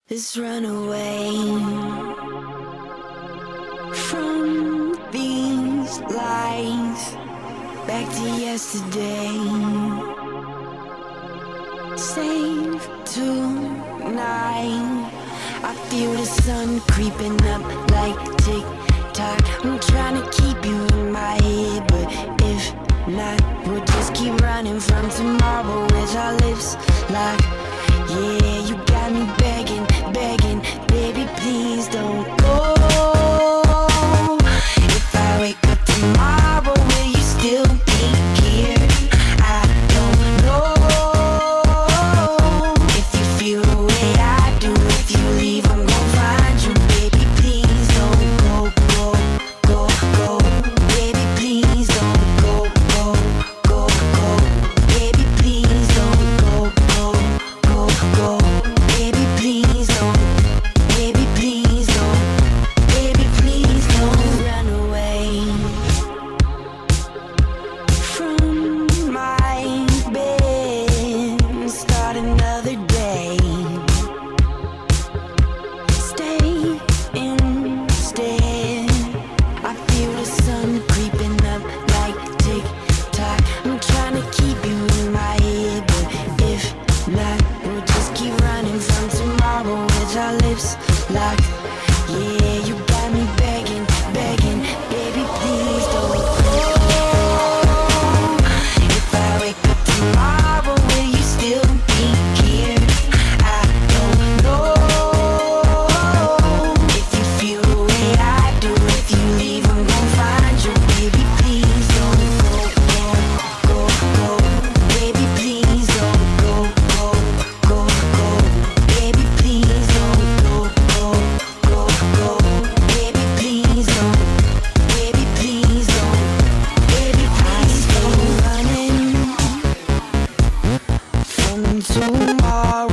Let's run away from these lies, back to yesterday. Save tonight. I feel the sun creeping up like tick-tock. I'm trying to keep you in my head, but if not, we'll just keep running from tomorrow with our lips locked. Yeah, you got me begging, begging, baby, please don't go. If I wake up tomorrow, will you still be here? I don't know. If you feel the way I do, if you leave, I'm gonna find you, baby, please don't go, go, go, go. Baby, please don't go, go, go, go. Baby, please don't go, go, go, go. Baby, please don't. Baby, please don't. Baby, please don't run away from my bed and start another day. Stay instead. I feel the sun creeping up like tick-tock. I'm trying to keep you in my head, but if not, we'll just keep running from tomorrow with our lips locked. Yeah, you got me begging, begging, baby, please don't go. If I wake up tomorrow, will you still be here? I don't know. If you feel the way I do, if you leave, I'm gonna find you, baby, please don't go, go, go, go. Baby, please don't go, go, go, go. Baby, please don't go, go, go, go. Baby, please don't. Baby, please don't. Baby, please don't. Running from tomorrow.